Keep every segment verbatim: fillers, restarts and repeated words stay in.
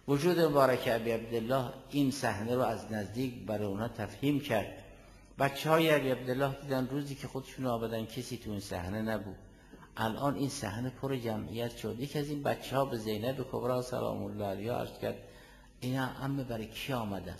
وجود مبارک ابی عبدالله این صحنه رو از نزدیک برای اونها تفهیم کرد. بچه های ابی عبدالله دیدن روزی که خودشون آمدن کسی تو این صحنه نبود. الان این صحنه پر جمعیت شد. یک از این بچه ها به زینب کبرا سلام الله علیها عرض کرد اینا عمه برای کی آمدن؟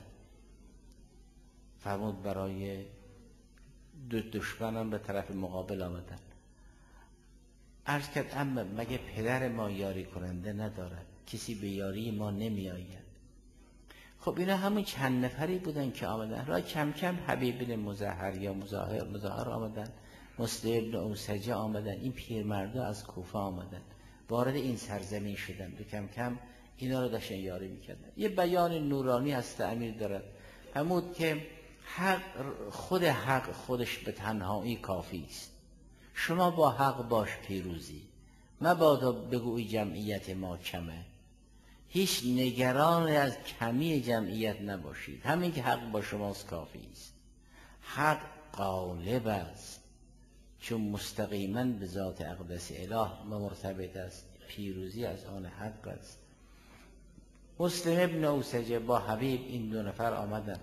فرمود برای دو دشمنان به طرف مقابل آمدن. عرض کرد عمه مگه پدر ما یاری کننده ندارد؟ کسی به یاری ما نمی آید. خب اینا همون چند نفری بودن که آمدن. را کم کم حبیب بن مظهر یا مظاهر مظاهر آمدن، مسلم بن اوسجه آمدن، این پیرمردا از کوفه آمدن، وارد این سرزمین شدن و کم کم اینا رو داشتن یاری میکردن. یه بیان نورانی هست امیر دارد، همون که حق، خود حق خودش به تنهایی کافی است. شما با حق باش پیروزی، مبادا بگوی جمعیت ما کمه. هیچ نگران از کمی جمعیت نباشید، همین که حق با شماست کافی است. حق غالب است چون مستقیما به ذات اقدس اله مرتبط است. پیروزی از آن حق است. مسلم ابن اوسجه با حبیب این دو نفر آمدن.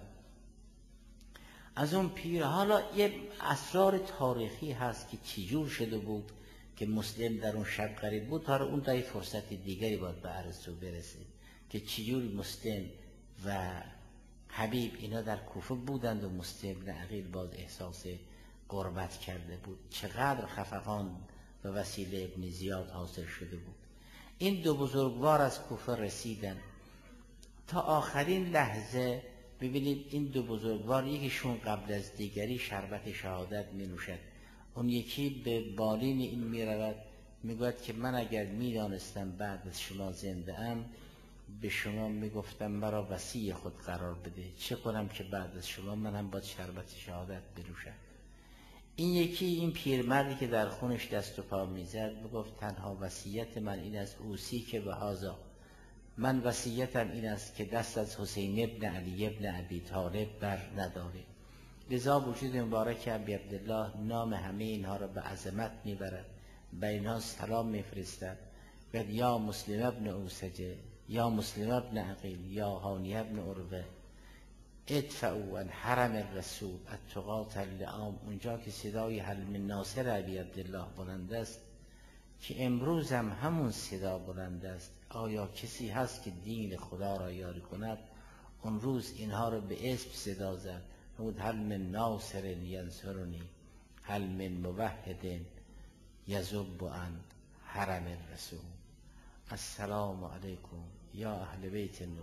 از اون پیر حالا یه اسرار تاریخی هست که چجور شده بود که مسلم در اون شب غریب بود. حالا اون تا فرصت دیگری باید به عرض برسه که چجور مسلم و حبیب اینا در کوفه بودند و مسلم بن عقیل باز احساس قربت کرده بود. چقدر خفقان و وسیله ابن زیاد حاصل شده بود. این دو بزرگوار از کوفه رسیدن تا آخرین لحظه. ببینید این دو بزرگوار یکیشون قبل از دیگری شربت شهادت می نوشد. اون یکی به بالین این می رود، می گوید که من اگر می دانستم بعد از شما زنده ام به شما می گفتم مرا وصی خود قرار بده، چه کنم که بعد از شما من هم باید شربت شهادت بنوشم. این یکی این پیرمردی که در خونش دست و پا می زد می گفت تنها وصیت من این است اوصی که به هذا، من وصیتم این است که دست از حسین ابن علی ابن ابی طالب بر نداره. لذا وجود مبارک ابی عبدالله نام همه اینها را به عظمت میبرد، به اینها سلام میفرستد و یا مسلم ابن اوسجه، یا مسلم ابن عقیل، یا هانی ابن عروه، ادفعوا عن حرم الرسول التقاة اللئام. اونجا که صدای حل من ناصر ابی عبدالله بلند است که امروز هم همون صدا بلند است. آیا کسی هست که دین خدا را یاری کند؟ اون روز اینها رو به اسم صدا زد، بود هل من ناصر ینصرنی، هل من موحد یذب عن حرم الرسول. السلام علیکم یا اهل بیت النبی.